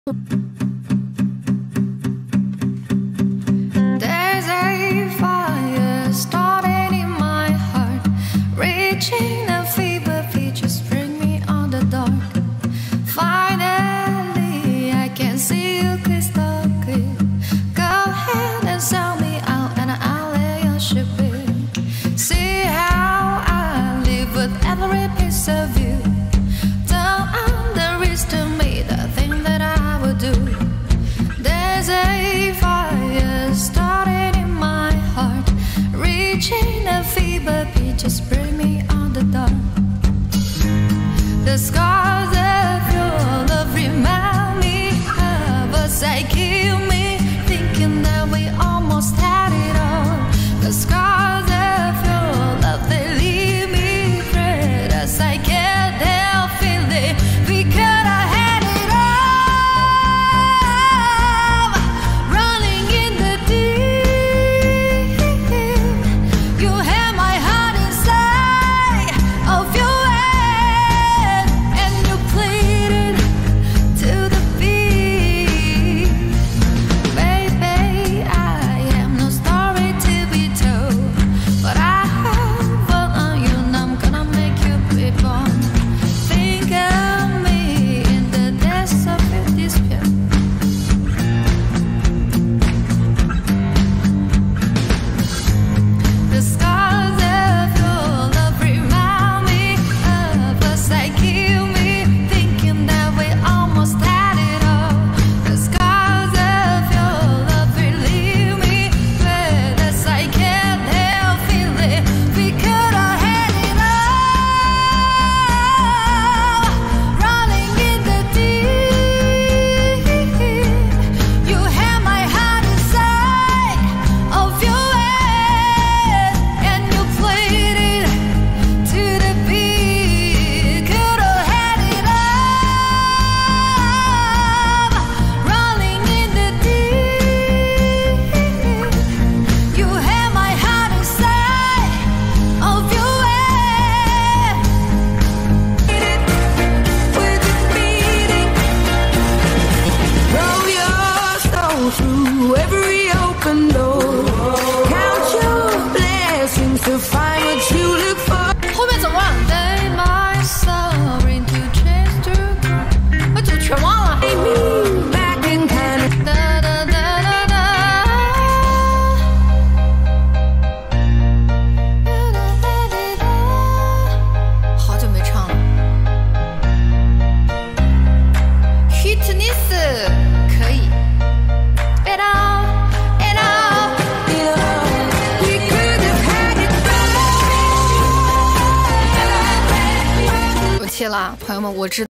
There's a fire starting in my heart, reaching a fever pitch, just bring me on the dark. Finally, I can see you crystal clear. Go ahead and sell me out, and I'll lay your ship in. See how I live with every piece of you. Don't underestimate the thing that I would do. There's a fire starting in my heart, reaching a fever pitch, just bring me on the dark. The scars of your love remind me of us. They kill me, thinking that we almost had it all. The scars of your love, they leave me afraid as I can't help feeling we could have had it all. Running in the deep, you had my heart inside of your hand, and you played it to the beat. Baby, I have no story to be told, but I have one on you, and I'm gonna make you reborn. Think of me in the depths of your despair. The scars of your love remind me of us. They kill me, thinking that we almost had it all. The scars of your love relieve me, but as I can't help feeling we could have had it all. Running in the deep, you had my heart inside of your hand, and you played it to the beat. Could have had it all. Running in the deep, you had my heart inside of your hand. With the beating, Roll your soul through every open door. Count your blessings to find what you look for. 后面怎么了？They my sorry to change to grow。我怎么全忘了？ Me back in kind of 哒哒哒哒哒。好久没唱了。Fitness 可以。It all, it all。 we could have had it better. 不气了，朋友们，我知道。